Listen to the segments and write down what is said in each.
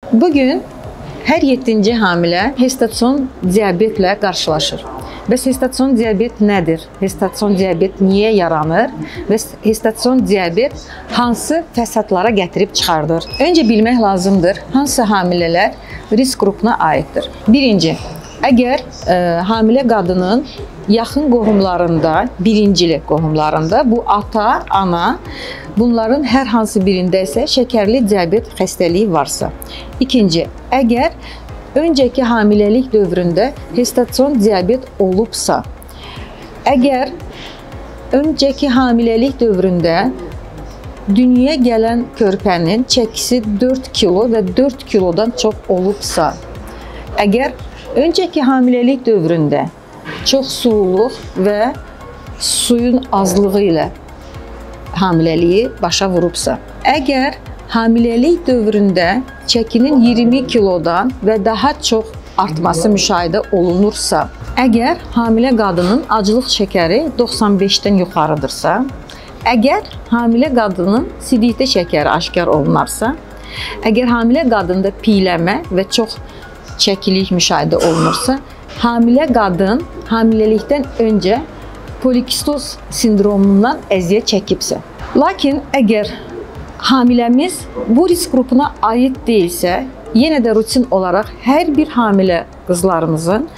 Bugün hər 7-ci hamilə gestasion diabetlə qarşılaşır. Bəs gestasion diabet nədir? Gestasion diabet niyə yaranır? Və gestasion diabet hansı fəsadlara gətirib çıxardır? Öncə bilmək lazımdır, hansı hamilələr risk qrupuna aiddir. Birinci, əgər hamilə qadının yaxın qohumlarında, birincili qohumlarında, bu ata, ana, bunların hər hansı birində isə şəkərli diabet xəstəliyi varsa. İkinci, əgər öncəki hamiləlik dövründə gestasion diabet olubsa, əgər öncəki hamiləlik dövründə dünyaya gələn körpənin çəkisi 4 kilo və 4 kilodan çox olubsa, əgər öncəki hamiləlik dövründə çox sululuq və suyun azlığı ilə hamiləliyi başa vurubsa, əgər hamiləlik dövründə çəkinin 20 kilodan və daha çox artması müşahidə olunursa, əgər hamilə qadının aclıq şəkəri 95-dən yuxarıdırsa, əgər hamilə qadının sidikdə şəkəri aşkar olunarsa, əgər hamilə qadında piyləmə və çox çəkilik müşahidə olunursa, hamilə qadın hamiləlikdən öncə polikistoz sindromundan əziyyət çəkibsə. Lakin əgər hamiləmiz bu risk qrupuna aid deyilsə, yenə də rutin olaraq hər bir hamilə qızlarımızın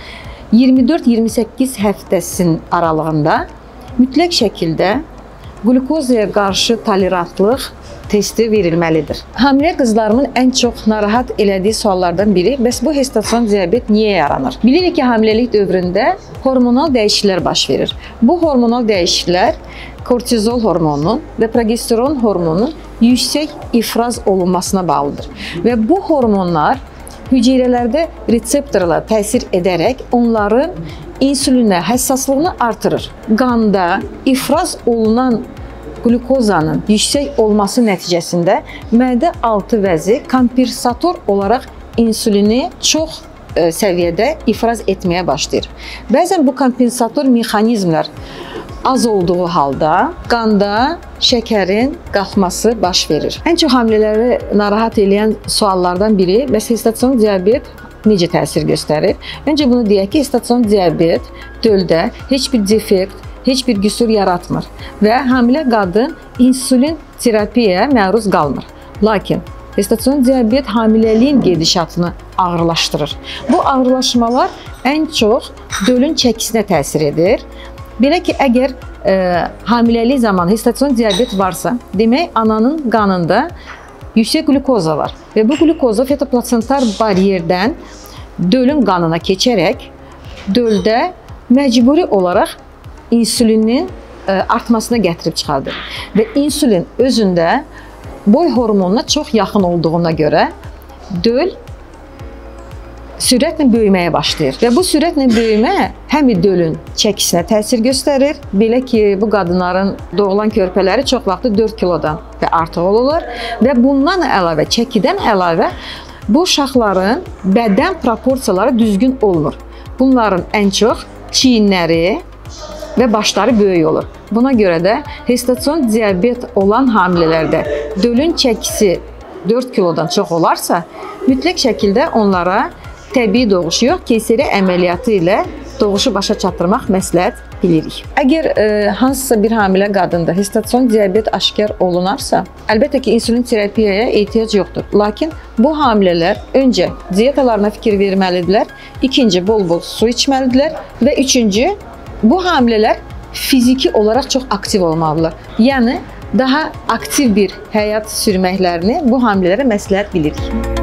24-28 həftəsinin aralığında mütləq şəkildə qlukozaya qarşı tolerantlıq testi verilməlidir. Hamilə qızlarımın ən çox narahat elədiyi suallardan biri, bəs bu gestasion diabet niyə yaranır? Bilirik ki, hamiləlik dövründə hormonal dəyişikliklər baş verir. Bu hormonal dəyişikliklər kortizol hormonunun və progesteron hormonunun yüksək ifraz olunmasına bağlıdır. Və bu hormonlar hüceyrələrdə reseptorla təsir edərək onların insulinə həssaslığını artırır. Qanda ifraz olunan glukozanın yüksək olması nəticəsində mədə altı vəzi kompensator olaraq insulini çox səviyyədə ifraz etməyə başlayır. Bəzən bu kompensator mexanizmlər az olduğu halda qanda şəkərin qalxması baş verir. Ən çox hamilələri narahat edən suallardan biri, bəs gestasion diabet necə təsir göstərir? Öncə bunu deyək ki, gestasion diabet döldə heç bir defekt, heç bir qüsur yaratmır və hamilə qadın insulin terapiyaya məruz qalmır. Lakin gestasion diabet hamiləliyin gedişatını ağırlaşdırır. Bu ağırlaşmalar ən çox dölün çəkisinə təsir edir. Belə ki, əgər hamiləlik zamanı gestasion diabet varsa, demək ananın qanında yüksək glukoza var və bu glukoza fetoplasentar baryerdən dölün qanına keçərək döldə məcburi olaraq insulinin artmasına gətirib çıxardır. Və insulin özündə boy hormonuna çox yaxın olduğuna görə döl sürətlə böyüməyə başlayır. Və bu sürətlə böyümə həm dölün çəkisinə təsir göstərir. Belə ki, bu qadınların doğulan körpələri çox vaxtı 4 kilodan və artıq olurlar. Və bundan əlavə, çəkidən əlavə bu uşaqların bədən proporsiyaları düzgün olmur. Bunların ən çox çiyinləri və başları böyük olur. Buna görə də gestasion diabet olan hamilələrdə dölün çəkisi 4 kilodan çox olarsa, mütləq şəkildə onlara təbii doğuş yox, keysəriyyə əməliyyatı ilə doğuşu başa çatdırmaq məsləhət bilirik. Əgər hansısa bir hamilə qadında gestasion diabet aşkar olunarsa, əlbəttə ki, insulin terapiyaya ehtiyac yoxdur. Lakin bu hamilələr öncə diyetalarına fikir verməlidirlər, ikinci bol-bol su içməlidirlər və üçüncü bu hamilələr fiziki olaraq çox aktiv olmalıdırlar. Yəni, daha aktiv bir həyat sürməklərini bu hamilələrə məsləhət bilirik.